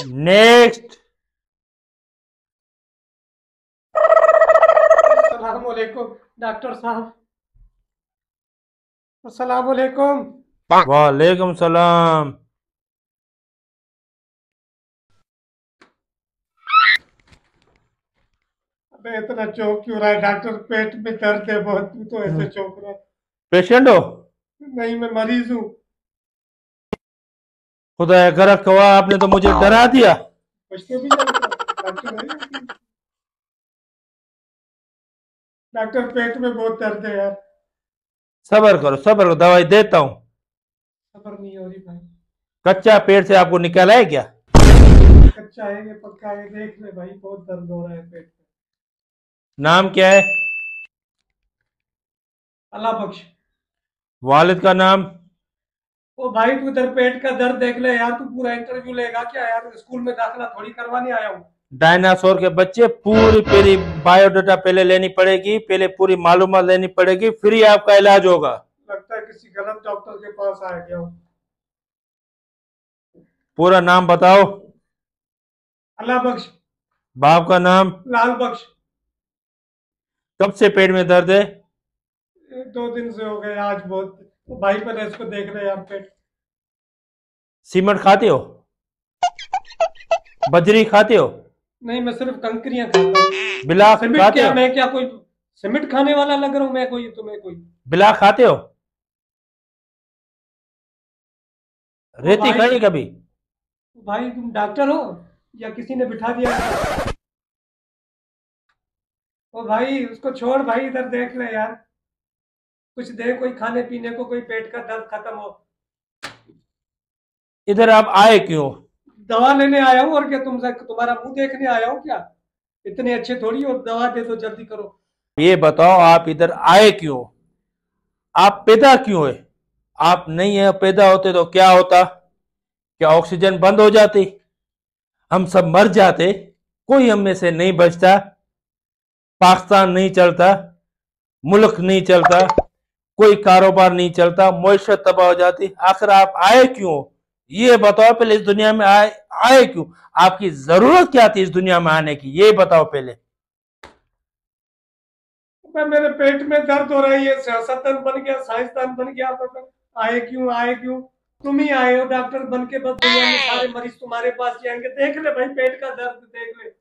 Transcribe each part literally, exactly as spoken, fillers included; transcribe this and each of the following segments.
Next. अस्सलाम वालेकुम doctor साहब। अस्सलाम वालेकुम। वालेकुम सलाम। अबे इतना चौंक क्यों रहा है डॉक्टर? पेट में दर्द है बहुत, तू तो ऐसे चौंक रहा है। पेशेंट हो? नहीं, मैं मरीज हूँ। खुदा कर कवा, आपने तो मुझे डरा दिया। कुछ तो भी डॉक्टर डॉक्टर है लेकिन- डॉक्टर पेट में बहुत दर्द है यार। सबर करो, सबर करो, दवाई देता हूँ। सबर नहीं हो रही भाई। कच्चा पेट से आपको निकाला है क्या? कच्चा है ये पक्का है, देख ले भाई बहुत दर्द हो रहा है पेट में। नाम क्या है? अल्लाह बख्श। वालिद का नाम? ओ भाई तू इधर पेट का दर्द देख ले यार, तू पूरा इंटरव्यू लेगा क्या यार? स्कूल में दाखिला थोड़ी करवाने आया हूँ। डायनासोर के बच्चे, पूरी पूरी बायोडाटा पहले लेनी पड़ेगी, पहले पूरी मालूमात लेनी पड़ेगी, फिर ही आपका इलाज होगा। लगता है किसी गलत डॉक्टर के पास आ गया हूँ। पूरा नाम बताओ। अल्लाह बख्श। बाप का नाम? लाल बख्श। कब से पेट में दर्द है? एक दो दिन से हो गए आज बहुत। तो भाई पहले इसको देख रहे यार पेट। सीमेंट खाते हो? बजरी खाते हो? नहीं, मैं सिर्फ कंकरियां खाता हूँ। बिलाक सीमेंट खाते क्या, हो? मैं क्या कोई सीमेंट खाने वाला लग रहा हूँ मैं कोई तुम्हें कोई? बिलाक खाते हो? ओ रेती भाई, खाई कभी? भाई तुम डॉक्टर हो या किसी ने बिठा दिया? ओ भाई उसको छोड़ भाई, इधर देख ले यार। कुछ दे कोई खाने पीने को, कोई पेट का दर्द खत्म हो। इधर आप आए क्यों? दवा लेने आया हूँ और क्या, तुमसे तुम्हारा मुंह देखने आया हूँ क्या? इतने अच्छे थोड़ी हो, दवा दे दो जल्दी करो। ये बताओ आप इधर आए क्यों? आप पैदा क्यों है? आप नहीं है, पैदा होते तो क्या होता? क्या ऑक्सीजन बंद हो जाती? हम सब मर जाते? कोई हम में से नहीं बचता? पाकिस्तान नहीं चलता, मुल्क नहीं चलता, कोई कारोबार नहीं चलता, मुआशरत तबाह हो जाती। आखिर आप आए क्यों? ये बताओ पहले, इस दुनिया में आए आए क्यों? आपकी जरूरत क्या थी इस दुनिया में आने की, ये बताओ पहले। मैं मेरे पेट में दर्द हो रहा है, ये सियासतदान बन गया, साइंसदान बन गया। मतलब आए क्यों आए क्यों? तुम ही आए हो डॉक्टर बन के, बस दुनिया में सारे मरीज तुम्हारे पास ही आएंगे। देख ले भाई पेट का दर्द देख ले।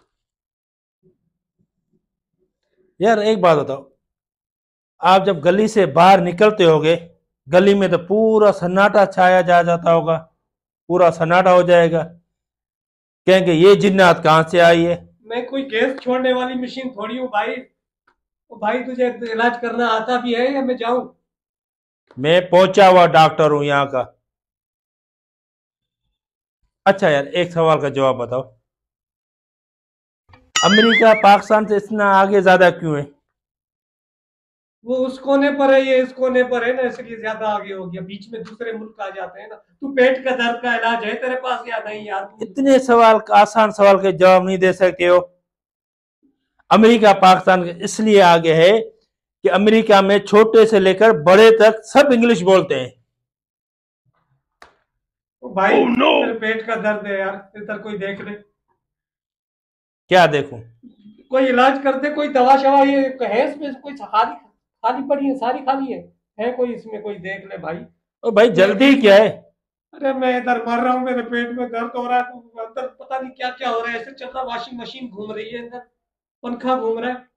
यार एक बात बताओ, आप जब गली से बाहर निकलते होगे, गली में तो पूरा सन्नाटा छाया जा जाता होगा, पूरा सन्नाटा हो जाएगा, कहेंगे ये जिन्नात कहां से आई है। मैं कोई गैस छोड़ने वाली मशीन थोड़ी हूँ भाई। तो भाई तुझे इलाज करना आता भी है या मैं जाऊं? मैं पहुंचा हुआ डॉक्टर हूं यहाँ का। अच्छा यार, एक सवाल का जवाब बताओ, अमेरिका पाकिस्तान से इतना आगे ज्यादा क्यों है? वो उस कोने पर है, ये इस कोने पर है ना, इसलिए ज्यादा आगे हो गया। बीच में दूसरे मुल्क आ जाते हैं ना। तू पेट का दर्द का इलाज है तेरे पास या नहीं यार? तू इतने सवाल का, आसान सवाल के जवाब नहीं दे सकते हो? अमेरिका पाकिस्तान इसलिए आगे है कि अमेरिका में छोटे से लेकर बड़े तक सब इंग्लिश बोलते हैं। तो भाई oh, no! तेरे पेट का दर्द है यार, इधर कोई देख ले। क्या देखूं? कोई इलाज कर दे, कोई दवा शवा ये है इसमें? कोई खाली खाली पड़ी है, सारी खाली है? है कोई इसमें? कोई देख ले भाई। ओ भाई, जल्दी क्या है? अरे मैं इधर मर रहा हूँ, मेरे पेट में दर्द हो रहा है, तो अंदर पता नहीं क्या क्या हो रहा है। ऐसे चल रहा, वॉशिंग मशीन घूम रही है अंदर, पंखा घूम रहा है।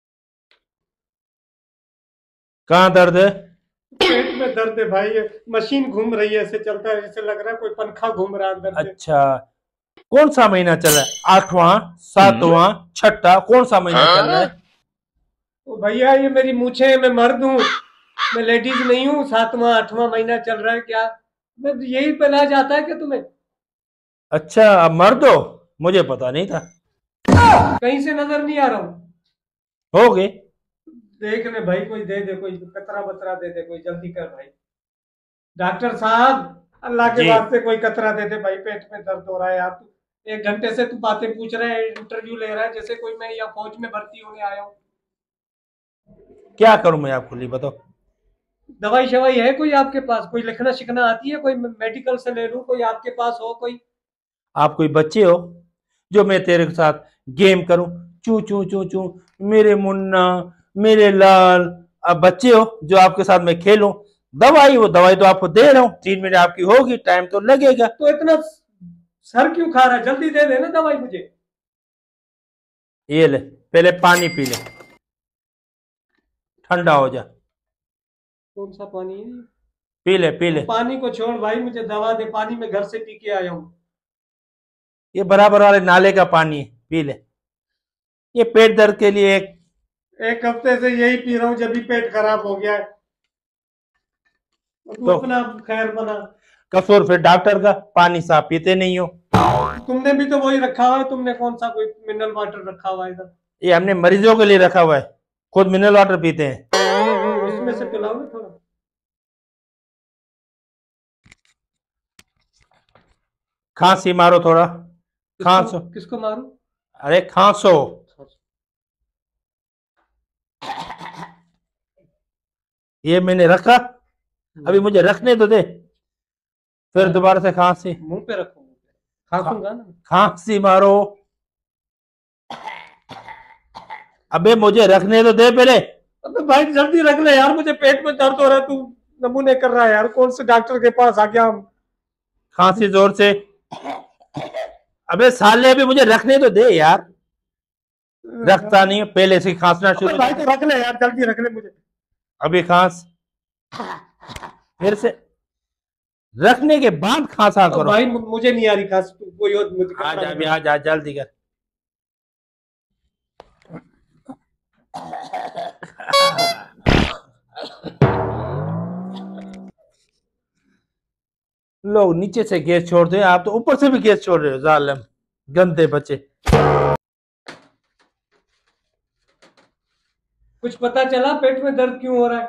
कहाँ दर्द है? पेट में दर्द है भाई, ये मशीन घूम रही है, ऐसे चलता है जैसे लग रहा है कोई पंखा घूम रहा है अंदर से। अच्छा, कौन सा महीना चल रहा है? आठवां, सातवां, छठा, कौन सा महीना चल रहा है? तो भैया ये मेरी मूछे है, मैं मर्द हूँ, मैं लेडीज नहीं हूँ। सातवां आठवां महीना चल रहा है क्या? मैं यही पे इलाज आता है क्या तुम्हें? अच्छा, अब मर्द हो? मुझे पता नहीं था। कहीं से नजर नहीं आ रहा हूँ? हो गए। देख ले भाई, कोई दे दे, कोई कतरा बतरा दे दे, कोई जल्दी कर भाई। डॉक्टर साहब, अल्लाह के जी। वास्ते कोई कतरा दे दे भाई, पेट में दर्द हो रहा है यार। तू एक घंटे से तू बातें पूछ रहा है, इंटरव्यू ले रहा है जैसे कोई मैं या फौज में भर्ती होने आया हूँ। क्या करूं मैं आपको, लिए बताओ। दवाई शवाई है कोई आपके पास? कोई लिखना शिखना आती है? कोई मेडिकल से ले लूं? कोई आपके पास हो कोई? आप कोई बच्चे हो जो मैं तेरे साथ गेम करूं, चू चू चू चू, मेरे मुन्ना, मेरे लाल। आप बच्चे हो जो आपके साथ मैं खेलूं? दवाई, वो दवाई तो आपको दे रहा हूं, तीन मिनट आपकी होगी, टाइम तो लगेगा। तो इतना सर क्यों खा रहा है? जल्दी दे देना दवाई मुझे। ये ले, पहले पानी पी ले, ठंडा हो जा। कौन सा पानी है? पी ले पी ले। पानी को छोड़ भाई, मुझे दवा दे। पानी मैं घर से पी के आया हूँ। ये बराबर वाले नाले का पानी है, पी ले। ये पेट दर्द के लिए एक एक हफ्ते से यही पी रहा हूँ, जब भी पेट खराब हो गया है। तू तो अपना खैर बना। कसूर फिर डॉक्टर का, पानी साफ पीते नहीं हो। तुमने भी तो वही रखा हुआ है। तुमने कौन सा कोई मिनरल वाटर रखा हुआ है इधर? ये हमने मरीजों के लिए रखा हुआ है, खुद मिनरल वाटर पीते हैं। इसमें से पिलाओ ना थोड़ा। खांसी मारो थोड़ा, खांसो। किसको, किसको मारूं? अरे खांसो। ये मैंने रखा, अभी मुझे रखने तो दे, फिर दोबारा से खांसी। मुंह पे रखो, खांसूंगा ना। खांसी मारो। अबे मुझे रखने तो दे पहले। अबे भाई जल्दी रख ले यार, मुझे पेट में दर्द हो रहा है। तू नमूने कर रहा है यार। कौन से डॉक्टर के पास आ गया हम? खांसी जोर से। अबे साले अभी मुझे रखने तो दे यार। रखता नहीं, पहले से खांसना शुरू। भाई तो रख ले यार, जल्दी रख ले मुझे। अभी खांस, फिर से रखने के बाद खांसा करो। भाई मुझे नहीं आ रही खांस, कोई और मुझे आ जा अभी, आ जा जल्दी कर। लोग नीचे से गैस छोड़ते हैं, आप तो ऊपर से भी गैस छोड़ रहे हो, जालिम गंदे बच्चे। कुछ पता चला पेट में दर्द क्यों हो रहा है?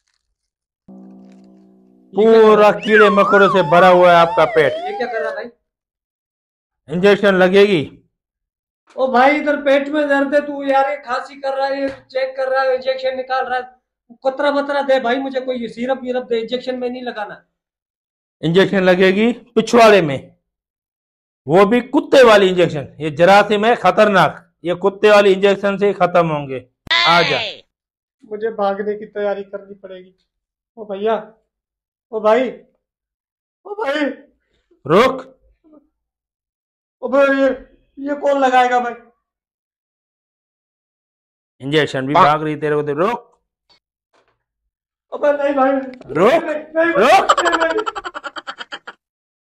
पूरा कीड़े मकोड़ों से भरा हुआ है आपका पेट। ये क्या कर रहा है भाई? इंजेक्शन लगेगी। ओ भाई इधर पेट में दर्द है, तू यार ये खांसी कर रहा है, ये चेक कर रहा है, इंजेक्शन निकाल रहा है। कतरा बतरा दे भाई मुझे, कोई सिरप विरप दे। इंजेक्शन में नहीं लगाना। इंजेक्शन लगेगी पिछवाड़े में, वो भी कुत्ते वाली इंजेक्शन। ये जरासीम है खतरनाक, ये कुत्ते वाली इंजेक्शन से खत्म होंगे। आ जा। मुझे भागने की तैयारी करनी पड़ेगी। ओ भैया, ओ भाई, ओ भाई रुक। ओ भाई, ये ये कौन लगाएगा भाई? इंजेक्शन भी भाग रही तेरे को तो। रुक ओ भाई नहीं भाई, रुक नहीं, नहीं, रुक। नहीं, नहीं,